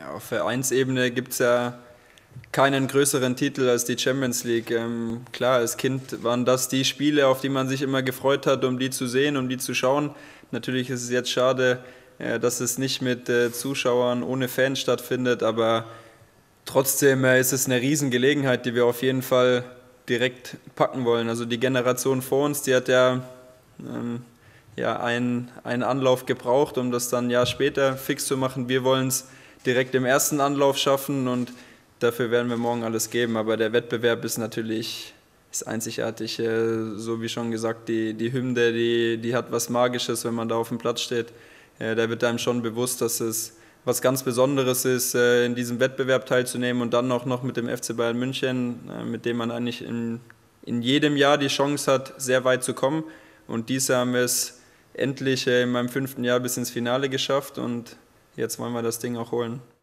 Ja, auf Vereinsebene gibt es ja keinen größeren Titel als die Champions League. Klar, als Kind waren das die Spiele, auf die man sich immer gefreut hat, um die zu sehen, um die zu schauen. Natürlich ist es jetzt schade, dass es nicht mit Zuschauern ohne Fans stattfindet, aber trotzdem ist es eine Riesengelegenheit, die wir auf jeden Fall direkt packen wollen. Also die Generation vor uns, die hat ja einen Anlauf gebraucht, um das dann ein Jahr später fix zu machen. Wir wollen es direkt im ersten Anlauf schaffen und dafür werden wir morgen alles geben. Aber der Wettbewerb ist natürlich einzigartig. So wie schon gesagt, die Hymne, die hat was Magisches, wenn man da auf dem Platz steht. Da wird einem schon bewusst, dass es was ganz Besonderes ist, in diesem Wettbewerb teilzunehmen und dann auch noch mit dem FC Bayern München, mit dem man eigentlich in jedem Jahr die Chance hat, sehr weit zu kommen. Und dieses Jahr haben wir es endlich in meinem 5. Jahr bis ins Finale geschafft und jetzt wollen wir das Ding auch holen.